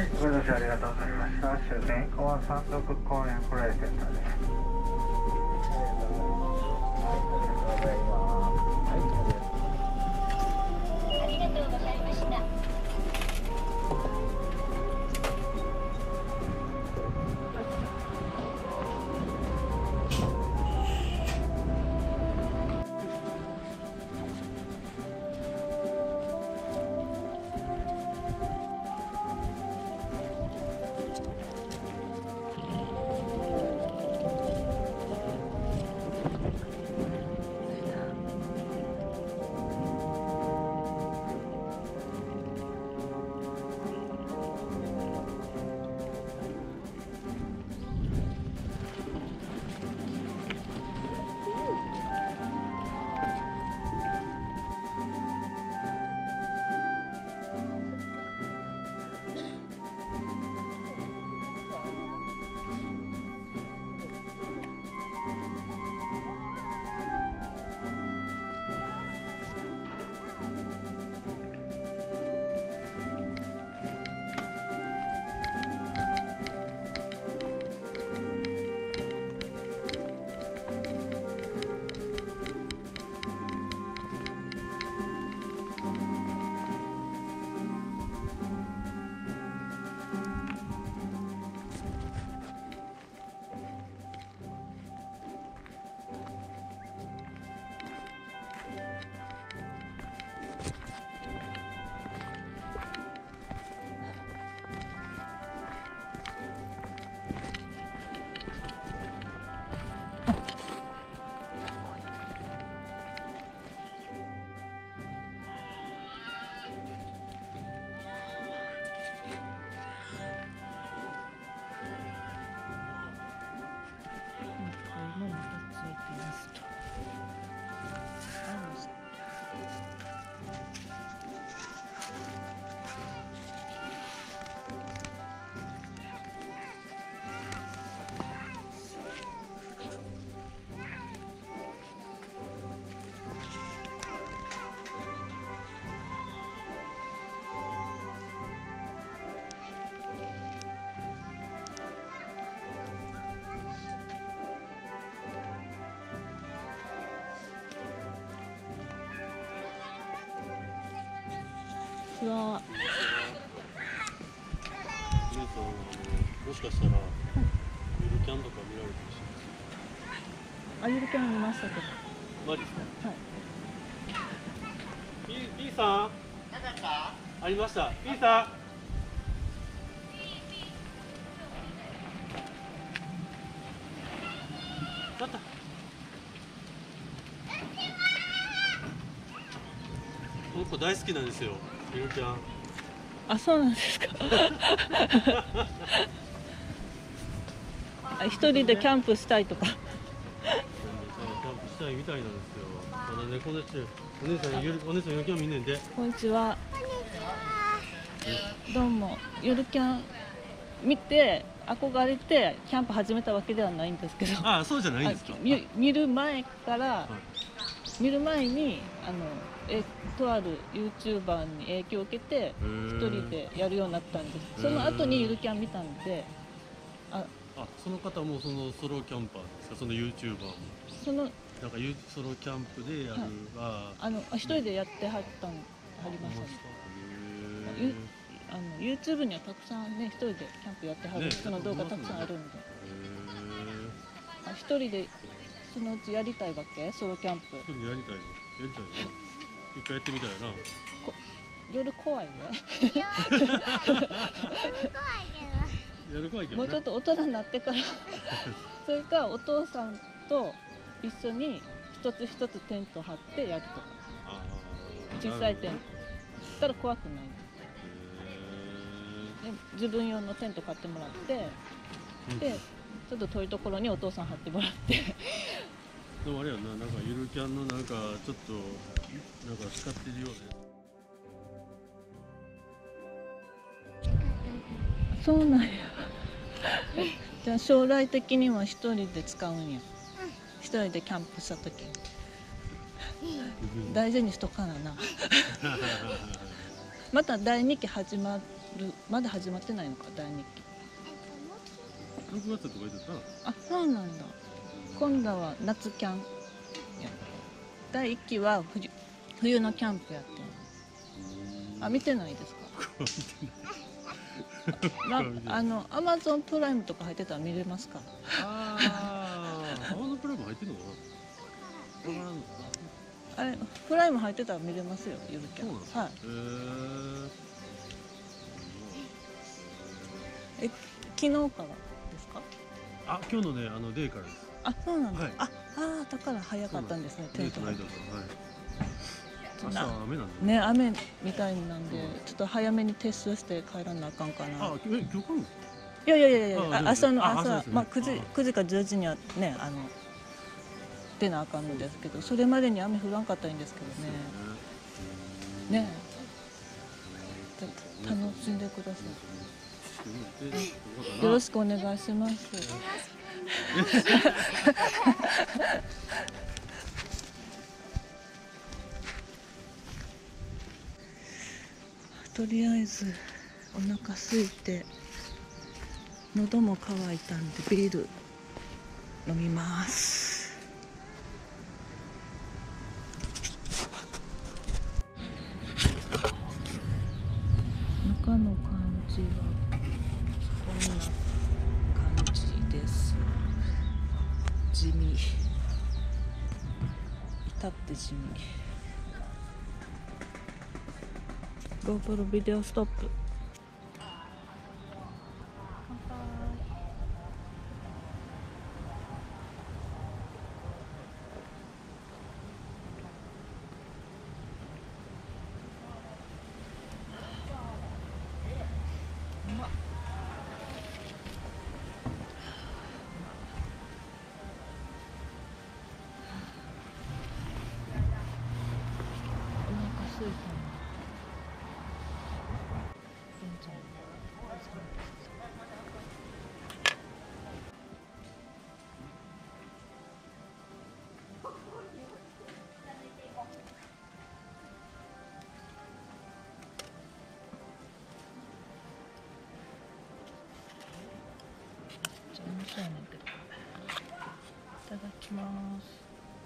ご乗車ありがとうございました。終点小和山麓公園プレイセンターです。ありがとうございます。 ありがとうございました。 うわ皆さん、もしかしたらゆるキャンとか見られてるしあゆるキャン見ましたけど。 マジですか？ はい。 P さんありました。 P さんちょっとこの子大好きなんですよ、ゆるキャン。 あ、そうなんですか。一人でキャンプしたいとか。 キャンプしたいみたいなんですよ。ただね、この人お姉さんゆるキャン見んねんで。 こんにちは。どうも。ゆるキャン見て憧れてキャンプ始めたわけではないんですけど。 あ、そうじゃないんですか。 見る前から、 はい、 見る前にとある YouTuber に影響を受けて一人でやるようになったんです。その後にゆるキャン見たんで。 その方もそのソロキャンパーですか、その YouTuber も。 そのなんかソロキャンプでやる一人でやってはりましたね。YouTube にはたくさんね、一人でキャンプやってはる人の動画たくさんあるんで。一人でそのうちやりたいわけ、ソロキャンプ。 一人でやりたいの。一回やってみたいな。 夜怖いね。もうちょっと大人になってからそれかお父さんと一緒に一つ一つテント張ってやるとか。小さいテントしたら怖くない。で自分用のテント買ってもらって、でちょっと遠いところにお父さん張ってもらってでもあれやな、なんかゆるキャンのなんかちょっとなんか使ってるよね。 そうなんや。じゃあ将来的には一人で使うんや。一人でキャンプした時大事にしとかなな。また第2期始ままだ始まってないのか、第2期。 6月とか言ってたな。 あ、そうなんだ。今度は夏キャン。第1期は冬のキャンプやってん。あ、見てないですか？アマゾンプライムとか入ってたら見れますか？ ああ、アマゾンプライム入ってんのかな。わからんの。 あれプライム入ってたら見れますよ、ゆるキャン。 そうなんですか。 はい。昨日からですか？ あ、今日のね、デイからです。 あ、そうなんだ。 はいだから早かったんですね。 デイとナイトから。はい。明日は雨なんで。 ね、雨みたいなんで、ちょっと早めに撤収して帰らなあかんかな。 あ、今日来るの？ いやいやいやいや、朝の朝朝、 ですね。 まあ9時か10時にはね、出なあかんのですけど、それまでに雨降らんかったらいいんですけどね。ねえ、楽しんでください。よろしくお願いします。とりあえずお腹空いて喉も渇いたんでビール飲みます。中の感じはこんな感じです。地味、至って地味。GoPro ビデオストップ。お腹空いたな。じゃあ面白いねんけど。いただきます。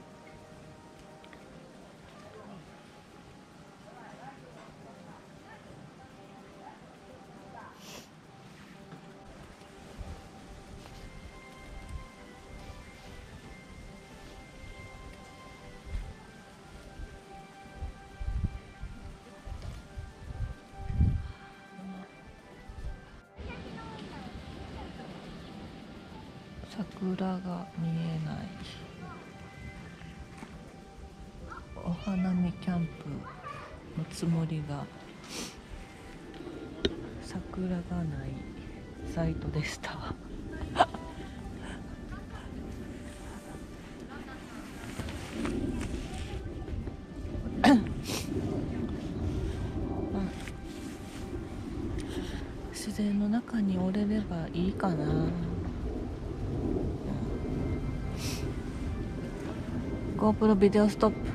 桜が見えない。お花見キャンプのつもりが桜がないサイトでした。自然の中におれればいいかな。GoPro ビデオストップ。